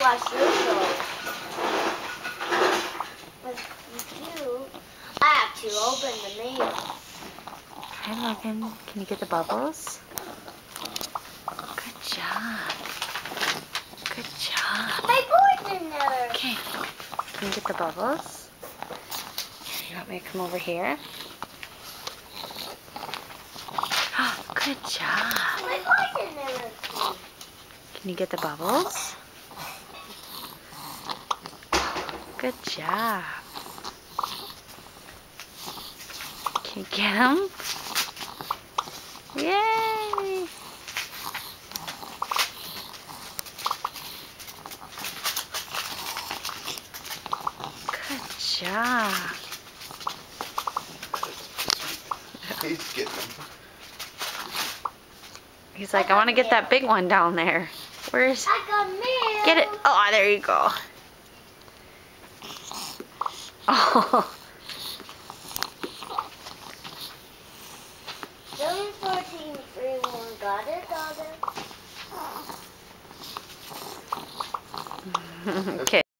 wash your clothes. But you, I have to open the mail. Hi, Logan. Can you get the bubbles? Good job. Good job. My boy's in there. Okay. Can you get the bubbles? Here, you want me to come over here? Oh, good job. My boy's in there. Can you get the bubbles? Good job. Can you get them? Yay! Good job. He's getting them. He's like, I want to get that big one down there. Where's... I got mail. Get it. Oh, there you go. Oh. 71431. Got it, Okay.